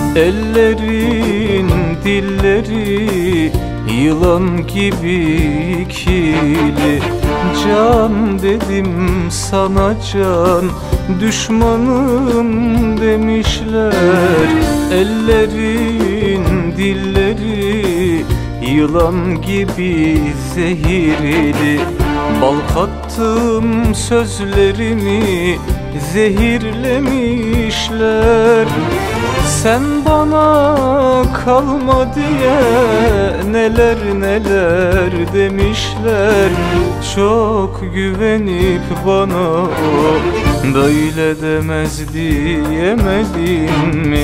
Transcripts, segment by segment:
Ellerin dilleri yılan gibi ikili. Can dedim sana can, düşmanım demişler. Ellerin dilleri yılan gibi zehirli. Bal kattım sözlerimi zehirlemişler. Sen bana kalma diye neler neler demişler. Çok güvenip bana o böyle demez diyemedim mi?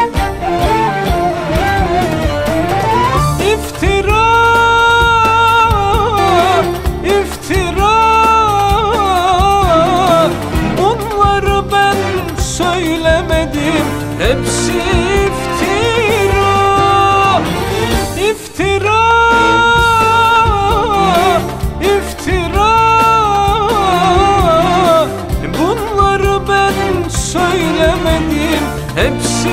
İftira, iftira, bunları ben söylemedim. Hepsi iftira, iftira, iftira. Bunları ben söylemedim. Hepsi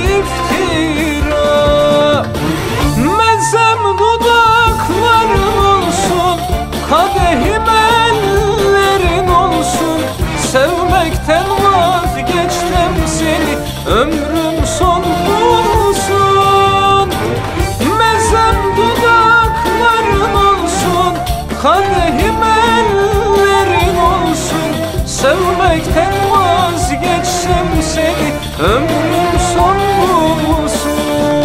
iftira. Mezem dudakların olsun, kadehim ellerin olsun. Sevmekten vazgeçtim seni, ömrüm son bulsun. Mezem dudakların olsun, kadehim ellerin olsun. Sevmekten vazgeçtim seni, ömrüm son bulsun.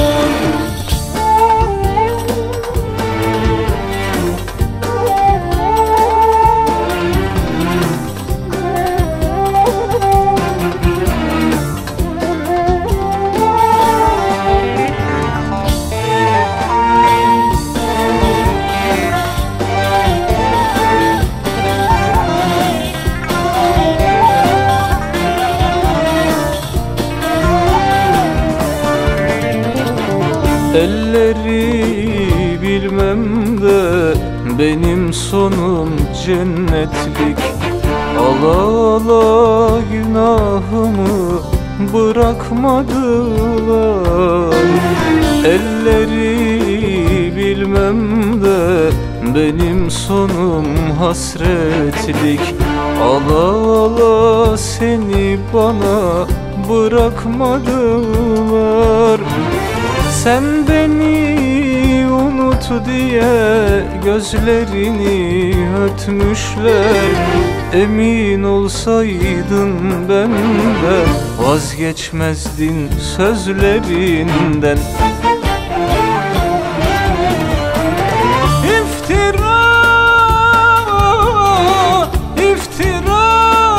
Elleri bilmem de benim sonum cennetlik. Ala ala günahımı bırakmadılar. Elleri bilmem de benim sonum hasretlik. Ala ala seni bana bırakmadılar. Sen beni unut diye gözlerini ötmüşler. Emin olsaydın benden vazgeçmezdin sözlerinden. İftira, iftira,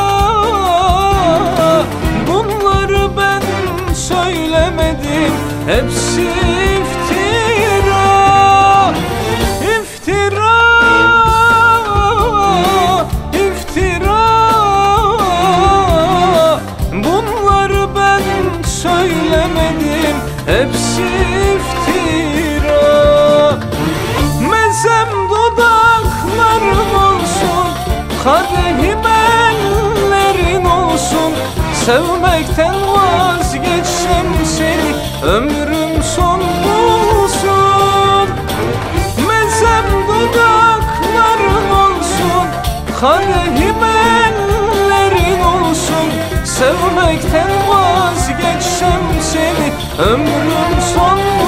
bunları ben söylemedim. Hepsi iftira, iftira, iftira. Bunları ben söylemedim. Hepsi iftira. Mezem dudakların olsun, kadehim ellerin olsun. Sevmekten vazgeçsem seni, ömrüm son bulsun. Mezem dudakların olsun, kadehim ellerin olsun. Sevmekten vazgeçsem seni, ömrüm son bulsun.